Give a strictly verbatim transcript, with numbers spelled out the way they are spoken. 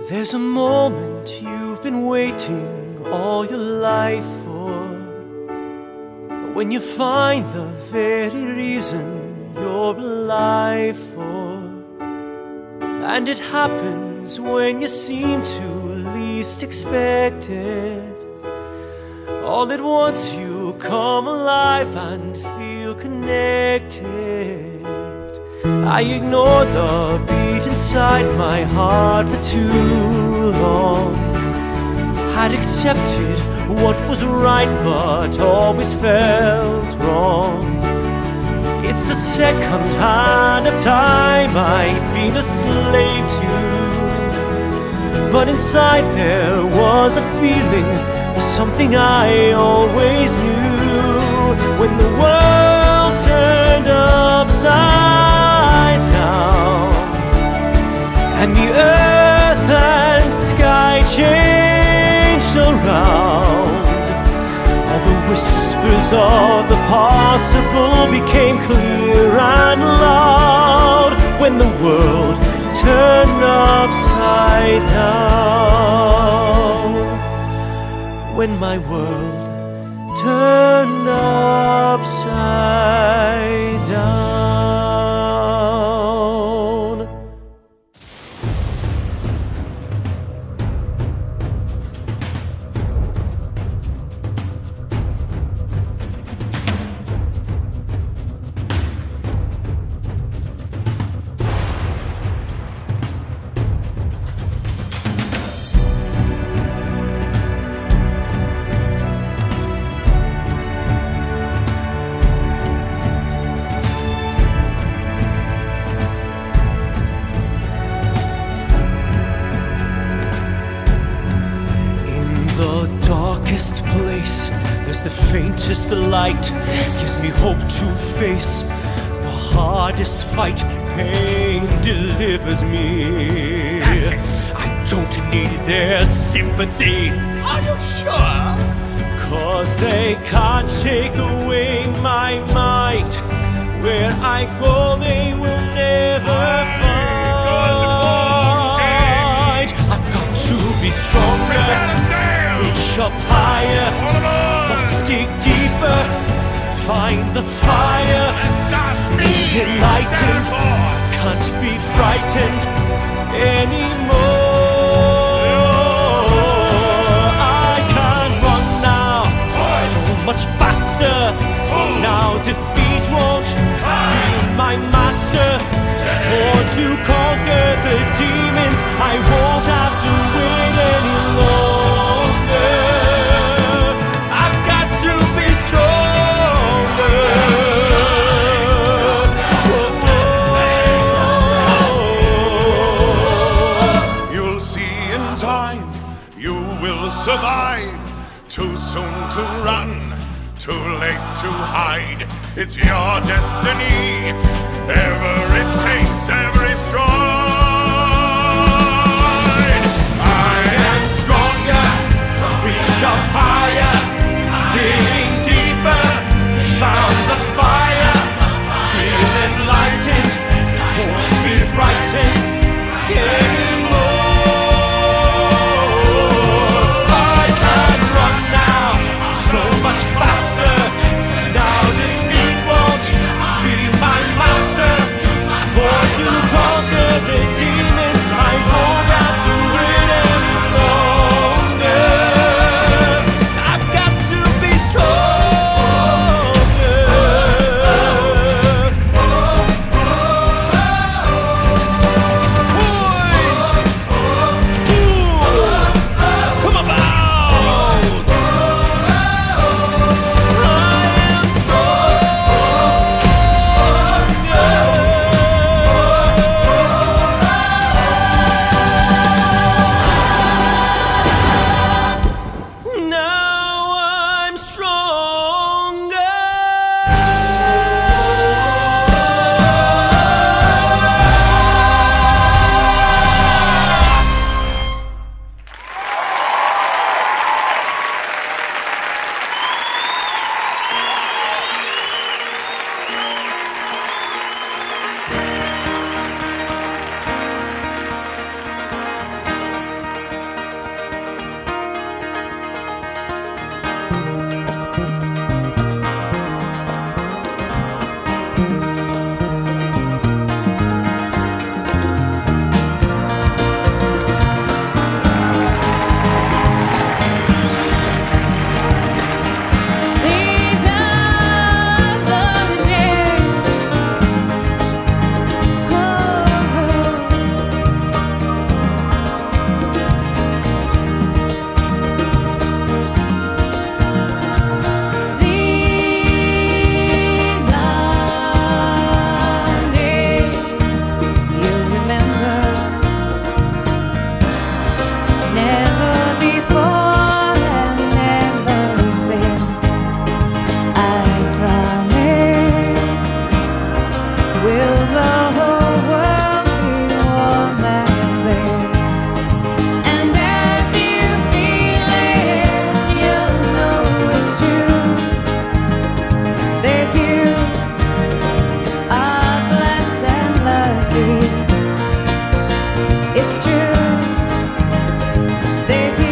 There's a moment you've been waiting all your life for, when you find the very reason you're alive for. And it happens when you seem to least expect it. All at once you come alive and feel connected. I ignored the beat inside my heart for too long. Had accepted what was right but always felt wrong. It's the second hand of time I've been a slave to, but inside there was a feeling for something I always knew. When the world turned upside down and the earth and sky changed around, all the whispers of the possible became clear and loud. When the world turned upside down, when my world turned upside down. Darkest place, there's the faintest light. Gives me hope to face the hardest fight. Pain delivers me. I don't need their sympathy. Are you sure? Cause they can't take away my might. Where I go they will never find. I've got to be stronger, reach up higher, must dig deeper, find the fire, be enlightened, can't be frightened anymore. I can run now, so much faster, now defeat won't be my master. For to conquer the demons, I won't have to wait any longer. I've got to be stronger. Oh. You'll see in time, you will survive. Too soon to run, too late to hide. It's your destiny, every pace, every stride. I am stronger, reach up higher, digging deeper, found the fire, feel enlightened, won't be frightened anymore. I can run now, so much faster, now defeat won't be my master. For to conquer the They